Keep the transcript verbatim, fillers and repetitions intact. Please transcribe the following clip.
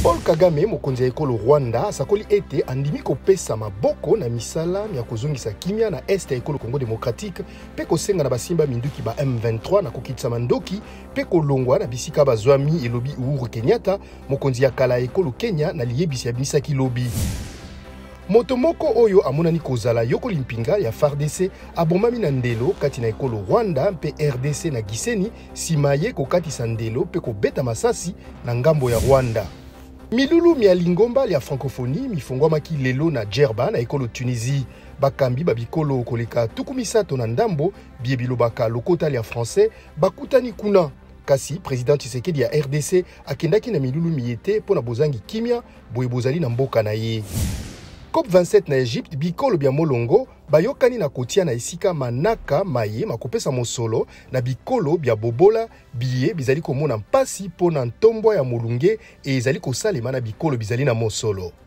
Paul Kagame mokonzi ya ekolo Rwanda asakoli ete andimi kopesa maboko na misala ya kozongisa kimia na este ya ekolo Congo Démocratique pe kosenga na basimba minduki ba M vingt-trois na kokitisa mandoki pe kolongwa na bisika bazwami elobi Uhuru Kenyatta mokonzi ya kala ekolo Kenya na liyebisi ya binisaki lobi. Moto moko oyo amonani kozala yoko limpinga ya F A R D C abomami na ndelo kati na ekolo Rwanda mpe R D C na Gisenyi simaye kokatisa ndelo pe kobeta masasi na ngambo ya Rwanda. Milulu mia lingomba ya francophonie mifongwamaki lelo na Djerba na ekolo Tunisie. Bakambi babikolo koleka tukumisato na ndambo biebilo baka lokota ya français bakutani kuna. Kasi président Tshisekedi ya R D C akendaki na milulu miete pona bozangi kimia boye bozali na mboka na ye. COP vingt-sept na Egypte bikolo bya molongo bayokani na kotia na esika manaka maye makopesa mosolo na bikolo bya bobola biye bizali komona mpasi pona ntombwa ya molunge e ezali kosalema na bikolo bizali na mosolo.